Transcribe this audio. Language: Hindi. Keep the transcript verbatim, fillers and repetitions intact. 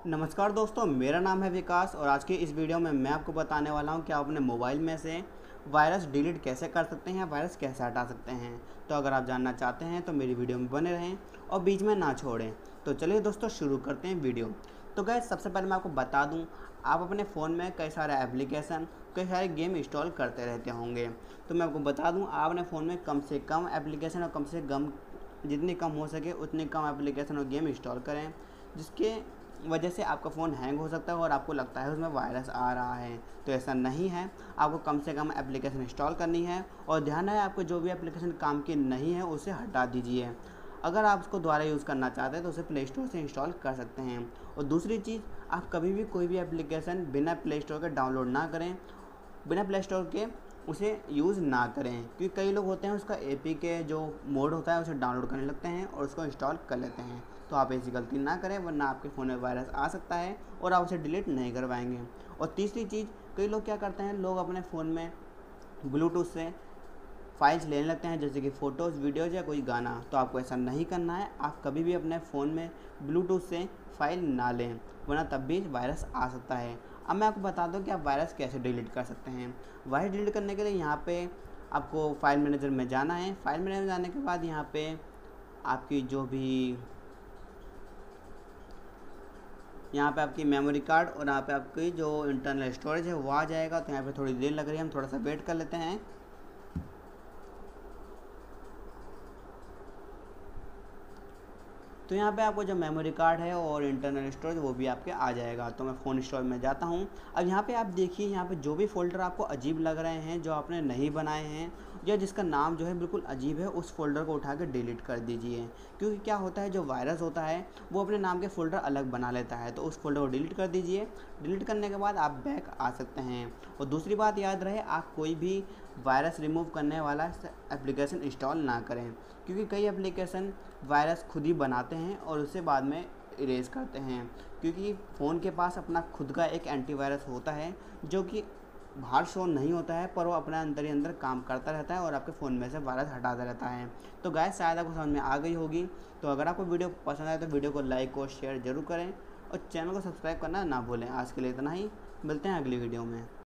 नमस्कार दोस्तों, मेरा नाम है विकास और आज की इस वीडियो में मैं आपको बताने वाला हूं कि आप अपने मोबाइल में से वायरस डिलीट कैसे कर सकते हैं, वायरस कैसे हटा सकते हैं। तो अगर आप जानना चाहते हैं तो मेरी वीडियो में बने रहें और बीच में ना छोड़ें। तो चलिए दोस्तों शुरू करते हैं वीडियो। तो गाइस, सबसे पहले मैं आपको बता दूं, आप अपने फ़ोन में कई सारे एप्लीकेशन, कई सारे गेम इंस्टॉल करते रहते होंगे। तो मैं आपको बता दूँ, आप अपने फ़ोन में कम से कम एप्लीकेशन और कम से कम जितनी कम हो सके उतनी कम एप्लीकेशन और गेम इंस्टॉल करें, जिसके वजह से आपका फ़ोन हैंग हो सकता है और आपको लगता है उसमें वायरस आ रहा है। तो ऐसा नहीं है, आपको कम से कम एप्लीकेशन इंस्टॉल करनी है और ध्यान है, आपको जो भी एप्लीकेशन काम की नहीं है उसे हटा दीजिए। अगर आप उसको दोबारा यूज़ करना चाहते हैं तो उसे प्ले स्टोर से इंस्टॉल कर सकते हैं। और दूसरी चीज़, आप कभी भी कोई भी एप्लीकेशन बिना प्ले स्टोर के डाउनलोड ना करें, बिना प्ले स्टोर के उसे यूज़ ना करें, क्योंकि कई लोग होते हैं उसका एपी के जो मोड होता है उसे डाउनलोड करने लगते हैं और उसको इंस्टॉल कर लेते हैं। तो आप ऐसी गलती ना करें, वरना आपके फ़ोन में वायरस आ सकता है और आप उसे डिलीट नहीं कर पाएंगे। और तीसरी चीज़, कई लोग क्या करते हैं, लोग अपने फ़ोन में ब्लूटूथ से फाइल्स लेने लगते हैं, जैसे कि फ़ोटोज़, वीडियोज़ या कोई गाना। तो आपको ऐसा नहीं करना है। आप कभी भी अपने फ़ोन में ब्लूटूथ से फ़ाइल ना लें, वरना तब भी वायरस आ सकता है। अब मैं आपको बता दूं कि आप वायरस कैसे डिलीट कर सकते हैं। वायरस डिलीट करने के लिए यहाँ पे आपको फ़ाइल मैनेजर में जाना है। फ़ाइल मैनेजर में जाने के बाद यहाँ पे आपकी जो भी यहाँ पे आपकी मेमोरी कार्ड और यहाँ पे आपकी जो इंटरनल स्टोरेज है वो आ जाएगा। तो यहाँ पे थोड़ी देर लग रही है, हम थोड़ा सा वेट कर लेते हैं। तो यहाँ पे आपको जो मेमोरी कार्ड है और इंटरनल स्टोरेज वो भी आपके आ जाएगा। तो मैं फ़ोन स्टोरेज में जाता हूँ। अब यहाँ पे आप देखिए, यहाँ पे जो भी फ़ोल्डर आपको अजीब लग रहे हैं, जो आपने नहीं बनाए हैं या जिसका नाम जो है बिल्कुल अजीब है, उस फ़ोल्डर को उठा के डिलीट कर दीजिए। क्योंकि क्या होता है, जो वायरस होता है वो अपने नाम के फ़ोल्डर अलग बना लेता है। तो उस फ़ोल्डर को डिलीट कर दीजिए। डिलीट करने के बाद आप बैक आ सकते हैं। और दूसरी बात याद रहे, आप कोई भी वायरस रिमूव करने वाला एप्लीकेशन इंस्टॉल ना करें, क्योंकि कई एप्लीकेशन वायरस खुद ही बनाते हैं और उसे बाद में इरेज करते हैं। क्योंकि फ़ोन के पास अपना खुद का एक एंटीवायरस होता है जो कि बाहर शो नहीं होता है, पर वो अपने अंदर ही अंदर काम करता रहता है और आपके फ़ोन में से वायरस हटाता रहता है। तो गाइस, शायद आपको समझ में आ गई होगी। तो अगर आपको वीडियो पसंद आए तो वीडियो को लाइक और शेयर ज़रूर करें और चैनल को सब्सक्राइब करना ना भूलें। आज के लिए इतना ही, मिलते हैं अगली वीडियो में।